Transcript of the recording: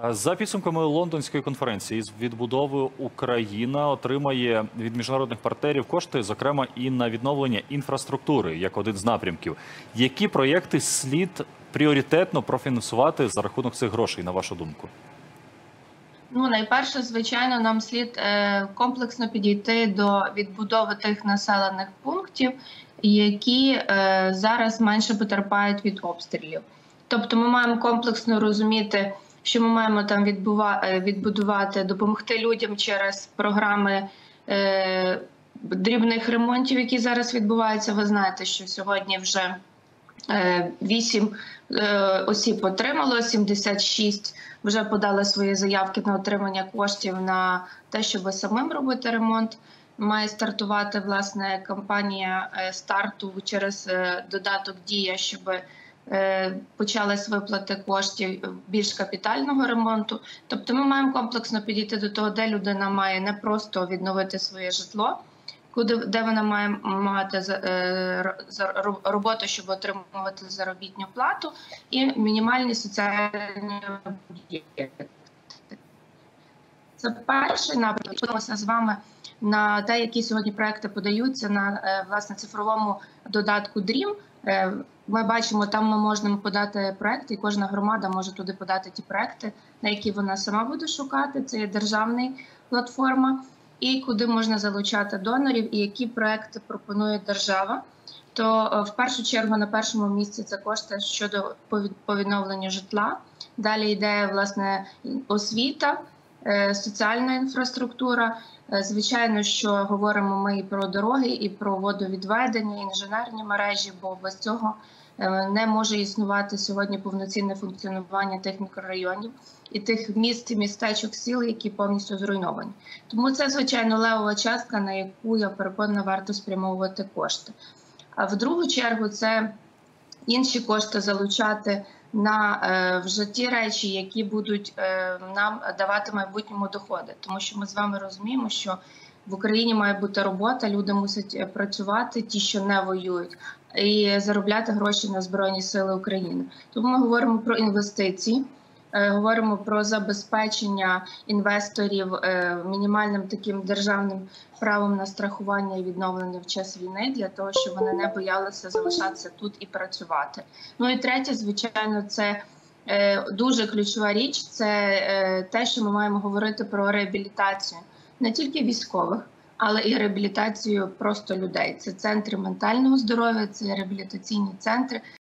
За підсумками Лондонської конференції з відбудови, Україна отримає від міжнародних партнерів кошти, зокрема і на відновлення інфраструктури, як один з напрямків. Які проєкти слід пріоритетно профінансувати за рахунок цих грошей, на вашу думку? Найперше, звичайно, нам слід комплексно підійти до відбудови тих населених пунктів, які зараз менше потерпають від обстрілів. Тобто ми маємо комплексно розуміти, що ми маємо там відбудувати, допомогти людям через програми дрібних ремонтів, які зараз відбуваються. Ви знаєте, що сьогодні вже 8 осіб отримало, 76 вже подали свої заявки на отримання коштів на те, щоб самим робити ремонт. Має стартувати, власне, кампанія старту через додаток «Дія», щоб почались виплати коштів більш капітального ремонту. Тобто ми маємо комплексно підійти до того, де людина має не просто відновити своє житло, де вона має мати роботу, щоб отримувати заробітну плату, і мінімальні соціальні об'єкти. Це перший напрямок. Подивимося з вами на те, які сьогодні проекти подаються на власне цифровому додатку DREAM. Ми бачимо, там ми можемо подати проекти, і кожна громада може туди подати ті проекти, на які вона сама буде шукати. Це є державна платформа. І куди можна залучати донорів, і які проекти пропонує держава. То в першу чергу на першому місці це кошти щодо по відновленню житла. Далі йде, власне, освіта, соціальна інфраструктура. Звичайно, що говоримо ми і про дороги, і про водовідведення, інженерні мережі, бо без цього не може існувати сьогодні повноцінне функціонування тих мікрорайонів і тих міст і містечок, сіл, які повністю зруйновані. Тому це, звичайно, левова частка, на яку, я переконана, варто спрямовувати кошти. А в другу чергу це інші кошти залучати на вже ті речі, які будуть нам давати в майбутньому доходи. Тому що ми з вами розуміємо, що в Україні має бути робота, люди мусять працювати, ті, що не воюють, і заробляти гроші на Збройні Сили України. Тому ми говоримо про інвестиції, говоримо про забезпечення інвесторів мінімальним таким державним правом на страхування і відновлення в час війни, для того, щоб вони не боялися залишатися тут і працювати. І третє, звичайно, це дуже ключова річ, це те, що ми маємо говорити про реабілітацію не тільки військових, але і реабілітацію просто людей. Це центри ментального здоров'я, це реабілітаційні центри.